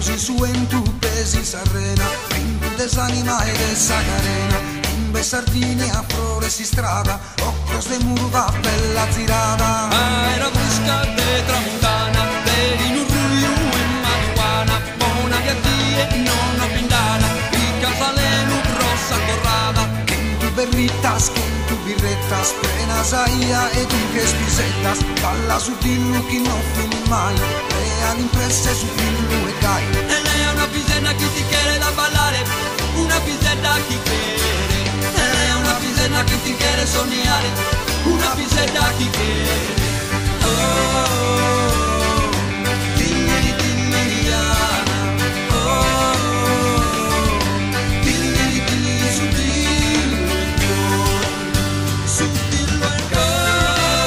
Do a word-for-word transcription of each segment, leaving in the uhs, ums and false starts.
luci su en tu pesi Sarrena, in tu desanima ed essa carena, in be Sardinia flore si strada, ocros de murva bella zirada. Era fresca de tramontana, de in un ruiu e marijuana, buona gattie non ho pindana, i casalenu rossa corrada. In tu berritas, con tu birrettas, plena saia e tu che spisettas, balla su dillu che non fini mai, crea l'impresse su dillu e cai. E lei è una pisena che ti chiede da ballare, una pisena che quiere. E lei è una pisena che ti quiere sognare, una pisena che quiere. Oh, oh, oh, tigneri, tigneriana. Oh, oh, oh, tigneri, tigneri, su dillo il cuore, su dillo il cuore.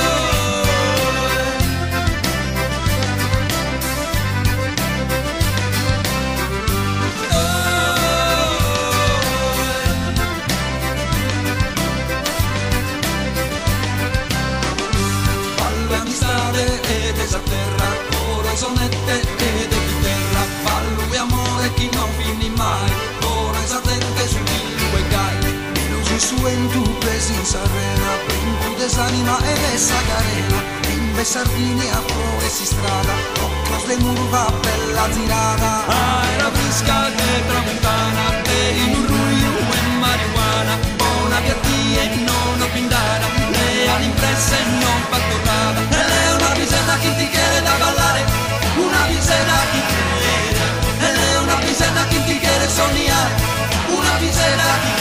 Ed esa terra, ora sonette ed è terra, ballo e amore chi non fini mai, ora esa terra su dillo e gai. Luci su en tu pesi Sarrena, in tu desanima ed essa carena, in be Sardinia flore si strada, ocros de murva bella zirada. Ah, era fresca de tramontana, de in un ruiu e marijuana, buona gattie non ho pindana, lei ha l'impressa e non fa tornata. E lei è una pisena che ti chiede da ballare, una pisena che chiede. E lei è una pisena che ti chiede sognare, una pisena che